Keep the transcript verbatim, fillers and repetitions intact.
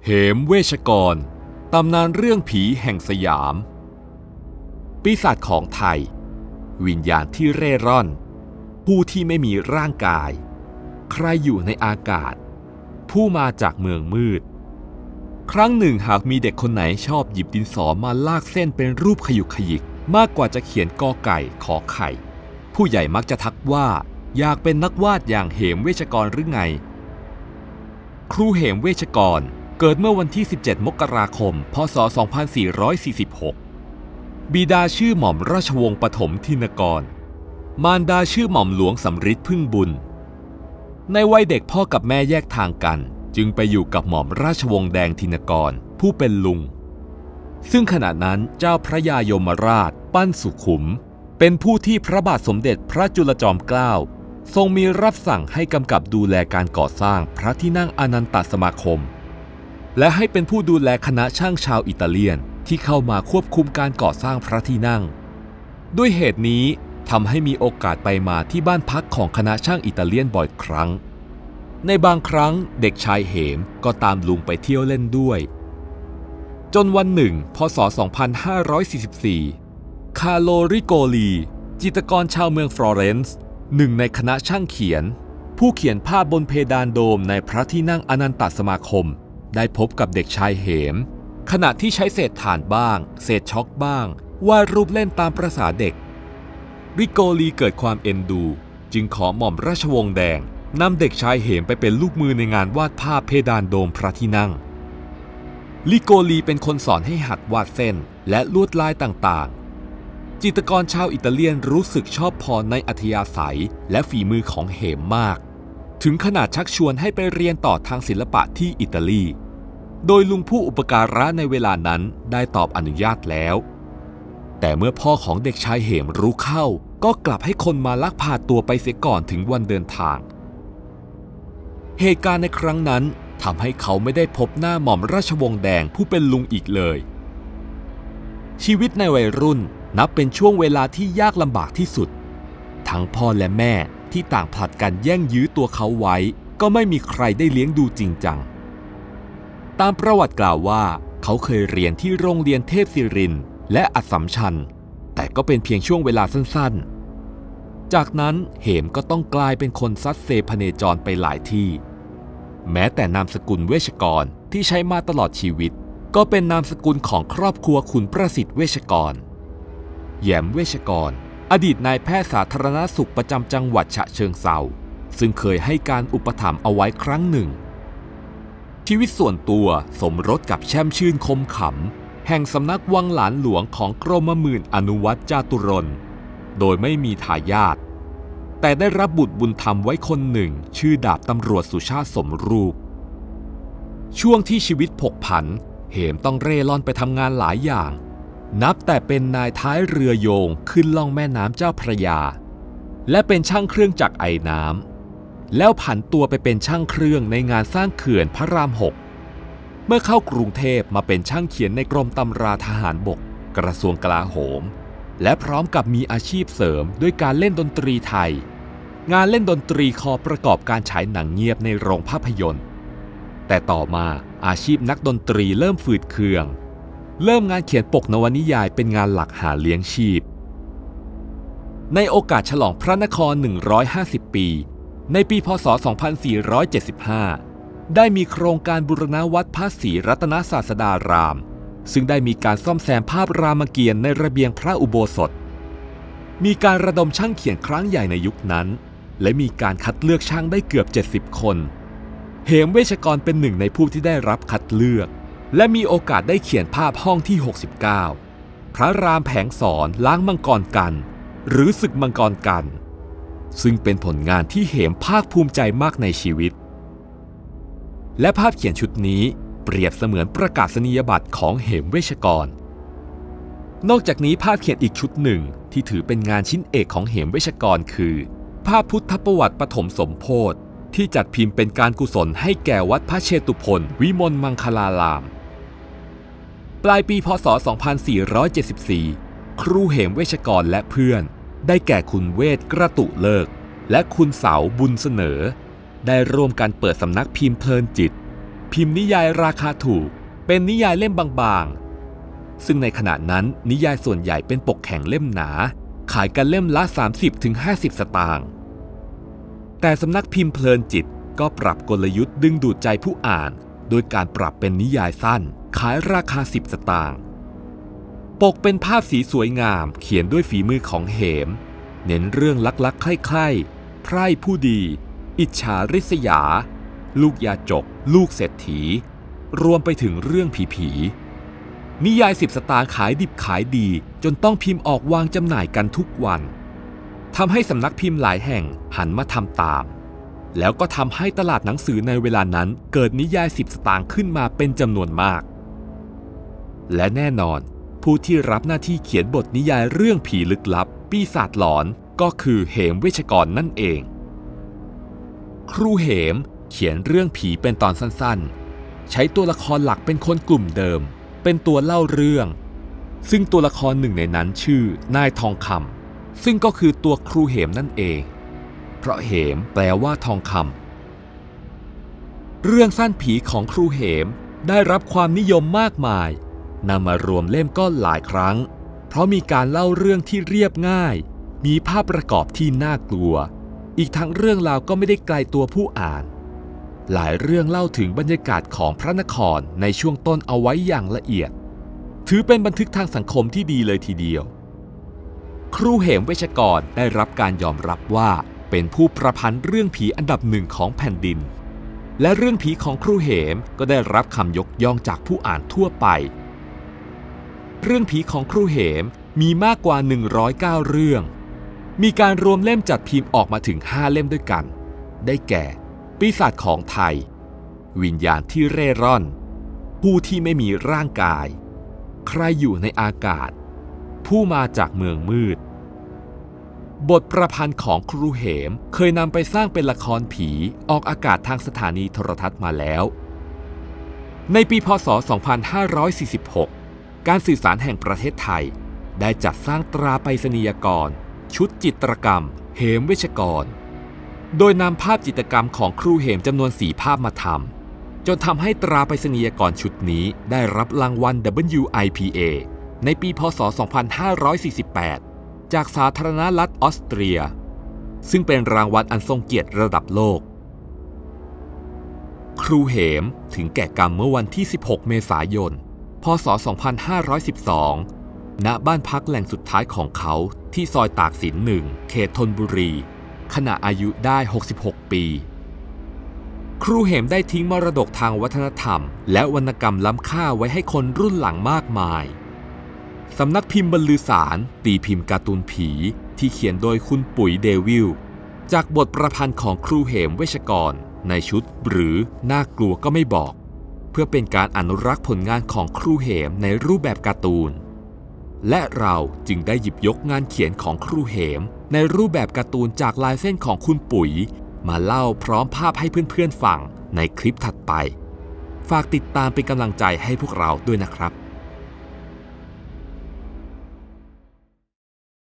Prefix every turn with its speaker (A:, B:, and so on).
A: เหมเวชกรตำนานเรื่องผีแห่งสยามปีศาจของไทยวิญญาณที่เร่ร่อนผู้ที่ไม่มีร่างกายใครอยู่ในอากาศผู้มาจากเมืองมืดครั้งหนึ่งหากมีเด็กคนไหนชอบหยิบดินสอมาลากเส้นเป็นรูปขยุกขยิกมากกว่าจะเขียนกอไก่ขอไข่ผู้ใหญ่มักจะทักว่าอยากเป็นนักวาดอย่างเหมเวชกรหรือไงครูเหมเวชกรเกิดเมื่อวันที่สิบเจ็ดมกราคมพศสองพันสี่ร้อยสี่สิบหกบิดาชื่อหม่อมราชวงศ์ปฐมธินกรมารดาชื่อหม่อมหลวงสำริดพึ่งบุญในวัยเด็กพ่อกับแม่แยกทางกันจึงไปอยู่กับหม่อมราชวงศ์แดงธินกรผู้เป็นลุงซึ่งขณะนั้นเจ้าพระยายมราชปั้นสุขุมเป็นผู้ที่พระบาทสมเด็จพระจุลจอมเกล้าทรงมีรับสั่งให้กำกับดูแลการก่อสร้างพระที่นั่งอนันตสมาคมและให้เป็นผู้ดูแลคณะช่างชาวอิตาเลียนที่เข้ามาควบคุมการก่อสร้างพระที่นั่งด้วยเหตุนี้ทำให้มีโอกาสไปมาที่บ้านพักของคณะช่างอิตาเลียนบ่อยครั้งในบางครั้งเด็กชายเหมก็ตามลุงไปเที่ยวเล่นด้วยจนวันหนึ่งพศสองพันห้าร้อยสี่สิบสี่คาร์โลริโกลีจิตรกรชาวเมืองฟลอเรนซ์หนึ่งในคณะช่างเขียนผู้เขียนภาพบนเพดานโดมในพระที่นั่งอนันตสมาคมได้พบกับเด็กชายเหมขณะที่ใช้เศษถ่านบ้างเศษช็อกบ้างวาดรูปเล่นตามประสาเด็กริโกลีเกิดความเอ็นดูจึงขอหม่อมราชวงศ์แดงนำเด็กชายเหมไปเป็นลูกมือในงานวาดภาพเพดานโดมพระที่นั่งริโกลีเป็นคนสอนให้หัดวาดเส้นและลวดลายต่างๆจิตรกรชาวอิตาเลียนรู้สึกชอบพอในอัธยาศัยและฝีมือของเหมมากถึงขนาดชักชวนให้ไปเรียนต่อทางศิลปะที่อิตาลีโดยลุงผู้อุปการะในเวลานั้นได้ตอบอนุญาตแล้วแต่เมื่อพ่อของเด็กชายเหมรู้เข้าก็กลับให้คนมาลักพาตัวไปเสียก่อนถึงวันเดินทางเหตุการณ์ในครั้งนั้นทำให้เขาไม่ได้พบหน้าหม่อมราชวงศ์แดงผู้เป็นลุงอีกเลยชีวิตในวัยรุ่นนับเป็นช่วงเวลาที่ยากลำบากที่สุดทั้งพ่อและแม่ที่ต่างผลัดกันแย่งยื้อตัวเขาไว้ก็ไม่มีใครได้เลี้ยงดูจริงจังตามประวัติกล่าวว่าเขาเคยเรียนที่โรงเรียนเทพศิรินทร์และอัสสัมชัญแต่ก็เป็นเพียงช่วงเวลาสั้นๆจากนั้นเหมก็ต้องกลายเป็นคนซัดเซพเนจรไปหลายที่แม้แต่นามสกุลเวชกรที่ใช้มาตลอดชีวิตก็เป็นนามสกุลของครอบครัวขุนประสิทธิ์เวชกรแย้มเวชกรอดีตนายแพทย์สาธารณสุขประจำจังหวัดฉะเชิงเทราซึ่งเคยให้การอุปถัมภ์เอาไว้ครั้งหนึ่งชีวิตส่วนตัวสมรสกับแช่มชื่นคมขำแห่งสำนักวังหลานหลวงของกรมหมื่นอนุวัตรจาตุรนต์โดยไม่มีทายาทแต่ได้รับบุตรบุญธรรมไว้คนหนึ่งชื่อดาบตำรวจสุชาติสมรูปช่วงที่ชีวิตผกผันเหมต้องเร่ร่อนไปทำงานหลายอย่างนับแต่เป็นนายท้ายเรือโยงขึ้นล่องแม่น้ำเจ้าพระยาและเป็นช่างเครื่องจักรไอน้ำแล้วผันตัวไปเป็นช่างเครื่องในงานสร้างเขื่อนพระรามหกเมื่อเข้ากรุงเทพมาเป็นช่างเขียนในกรมตำราทหารบกกระทรวงกลาโหมและพร้อมกับมีอาชีพเสริมด้วยการเล่นดนตรีไทยงานเล่นดนตรีคอประกอบการฉายหนังเงียบในโรงภาพยนตร์แต่ต่อมาอาชีพนักดนตรีเริ่มฝืดเคืองเริ่มงานเขียนปกนวนิยายเป็นงานหลักหาเลี้ยงชีพในโอกาสฉลองพระนครหนึ่งร้อยห้าสิบปีในปีพ.ศ. สองพันสี่ร้อยเจ็ดสิบห้าได้มีโครงการบูรณะวัดพระศรีรัตนศาสดารามซึ่งได้มีการซ่อมแซมภาพรามเกียรติ์ในระเบียงพระอุโบสถมีการระดมช่างเขียนครั้งใหญ่ในยุคนั้นและมีการคัดเลือกช่างได้เกือบเจ็ดสิบคนเหมเวชกรเป็นหนึ่งในผู้ที่ได้รับคัดเลือกและมีโอกาสได้เขียนภาพห้องที่หกสิบเก้าพระรามแผงสอนล้างมังกรกันหรือศึกมังกรกันซึ่งเป็นผลงานที่เหมภาคภูมิใจมากในชีวิตและภาพเขียนชุดนี้เปรียบเสมือนประกาศนียบัตรของเหมเวชกรนอกจากนี้ภาพเขียนอีกชุดหนึ่งที่ถือเป็นงานชิ้นเอกของเหมเวชกรคือภาพพุทธประวัติปฐมสมโพธิที่จัดพิมพ์เป็นการกุศลให้แก่วัดพระเชตุพนวิมลมังคลารามปลายปีพ.ศ. สองพันสี่ร้อยเจ็ดสิบสี่ครูเหมเวชกรและเพื่อนได้แก่คุณเวทกระตุเลิกและคุณเสาบุญเสนอได้ร่วมกันเปิดสำนักพิมพ์เพลินจิตพิมพ์นิยายราคาถูกเป็นนิยายเล่มบางๆซึ่งในขณะนั้นนิยายส่วนใหญ่เป็นปกแข็งเล่มหนาขายกันเล่มละ สามสิบถึงห้าสิบ สตางค์แต่สำนักพิมพ์เพลินจิตก็ปรับกลยุทธ์ดึงดูดใจผู้อ่านโดยการปรับเป็นนิยายสั้นขายราคาสิบสตางค์ปกเป็นภาพสีสวยงามเขียนด้วยฝีมือของเหมเน้นเรื่องลักๆใคร่ๆไพร่ผู้ดีอิจฉาริษยาลูกยาจกลูกเศรษฐีรวมไปถึงเรื่องผีๆนิยายสิบสตางค์ขายดิบขายดีจนต้องพิมพ์ออกวางจำหน่ายกันทุกวันทำให้สำนักพิมพ์หลายแห่งหันมาทำตามแล้วก็ทำให้ตลาดหนังสือในเวลานั้นเกิดนิยายสิบสตางค์ขึ้นมาเป็นจำนวนมากและแน่นอนผู้ที่รับหน้าที่เขียนบทนิยายเรื่องผีลึกลับปีศาจหลอนก็คือเหมเวชกรนั่นเองครูเหมเขียนเรื่องผีเป็นตอนสั้นๆใช้ตัวละครหลักเป็นคนกลุ่มเดิมเป็นตัวเล่าเรื่องซึ่งตัวละครหนึ่งในนั้นชื่อนายทองคำซึ่งก็คือตัวครูเหมนั่นเองเพราะเหมแปลว่าทองคำเรื่องสั้นผีของครูเหมได้รับความนิยมมากมายนำมารวมเล่มก็หลายครั้งเพราะมีการเล่าเรื่องที่เรียบง่ายมีภาพประกอบที่น่ากลัวอีกทั้งเรื่องราวก็ไม่ได้ไกลตัวผู้อ่านหลายเรื่องเล่าถึงบรรยากาศของพระนครในช่วงต้นเอาไว้อย่างละเอียดถือเป็นบันทึกทางสังคมที่ดีเลยทีเดียวครูเหมเวชกรได้รับการยอมรับว่าเป็นผู้ประพันธ์เรื่องผีอันดับหนึ่งของแผ่นดินและเรื่องผีของครูเหมก็ได้รับคำยกย่องจากผู้อ่านทั่วไปเรื่องผีของครูเหมมีมากกว่าหนึ่งร้อยเก้าเรื่องมีการรวมเล่มจัดพิมพ์ออกมาถึงห้าเล่มด้วยกันได้แก่ปีศาจของไทยวิญญาณที่เร่ร่อนผู้ที่ไม่มีร่างกายใครอยู่ในอากาศผู้มาจากเมืองมืดบทประพันธ์ของครูเหมเคยนำไปสร้างเป็นละครผีออกอากาศทางสถานีโทรทัศน์มาแล้วในปีพ.ศ. สองพันห้าร้อยสี่สิบหกการสื่อสารแห่งประเทศไทยได้จัดสร้างตราไปรษณียกรชุดจิตรกรรมเหมเวชกรโดยนำภาพจิตรกรรมของครูเหมจำนวนสี่ภาพมาทำจนทำให้ตราไปรษณียกรชุดนี้ได้รับรางวัล ดับเบิลยู ไอ พี เอ ในปีพ.ศ. สองพันห้าร้อยสี่สิบแปดจากสาธารณรัฐออสเตรียซึ่งเป็นรางวัลอันทรงเกียรติระดับโลกครูเหมถึงแก่กรรมเมื่อวันที่สิบหกเมษายนพ.ศ. สองพันห้าร้อยสิบสองณบ้านพักแหล่งสุดท้ายของเขาที่ซอยตากสินหนึ่งเขตธนบุรีขณะอายุได้หกสิบหกปีครูเหมได้ทิ้งมรดกทางวัฒนธรรมและวรรณกรรมล้ำค่าไว้ให้คนรุ่นหลังมากมายสำนักพิมพ์บรรลือสารตีพิมพ์การ์ตูนผีที่เขียนโดยคุณปุ๋ยเดวิลจากบทประพันธ์ของครูเหมเวชกรในชุดหรือน่ากลัวก็ไม่บอกเพื่อเป็นการอนุรักษ์ผลงานของครูเหมในรูปแบบการ์ตูนและเราจึงได้หยิบยกงานเขียนของครูเหมในรูปแบบการ์ตูนจากลายเส้นของคุณปุ๋ยมาเล่าพร้อมภาพให้เพื่อนๆฟังในคลิปถัดไปฝากติดตามเป็นกำลังใจให้พวกเราด้วยนะครับ